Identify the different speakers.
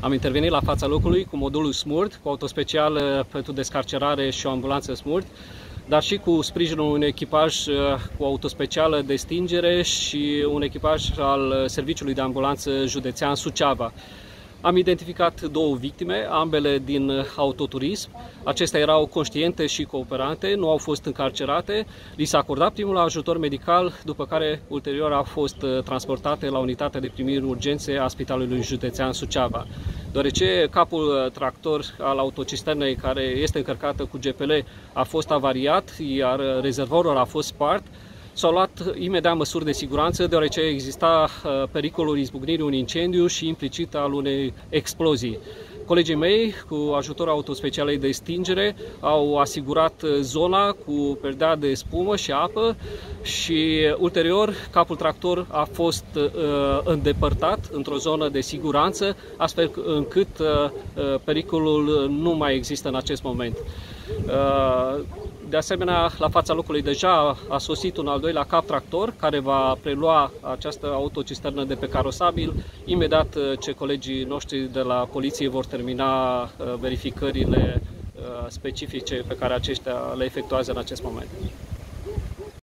Speaker 1: Am intervenit la fața locului cu modulul SMURD, cu autospecial pentru descarcerare și o ambulanță SMURD, dar și cu sprijinul unui echipaj cu autospecială de stingere și un echipaj al Serviciului de Ambulanță Județean Suceava. Am identificat două victime, ambele din autoturism. Acestea erau conștiente și cooperante, nu au fost încarcerate. Li s-a acordat primul ajutor medical, după care ulterior au fost transportate la unitatea de primiri urgențe a Spitalului Județean Suceava. Deoarece capul tractor al autocisternei, care este încărcată cu GPL, a fost avariat, iar rezervorul a fost spart, s-au luat imediat măsuri de siguranță, deoarece exista pericolul izbucnirii unui incendiu și implicit al unei explozii. Colegii mei, cu ajutorul autospecialei de stingere, au asigurat zona cu perdea de spumă și apă și ulterior capul tractor a fost îndepărtat într-o zonă de siguranță, astfel încât pericolul nu mai există în acest moment. De asemenea, la fața locului deja a sosit un al doilea cap tractor care va prelua această autocisternă de pe carosabil imediat ce colegii noștri de la poliție vor termina verificările specifice pe care aceștia le efectuează în acest moment.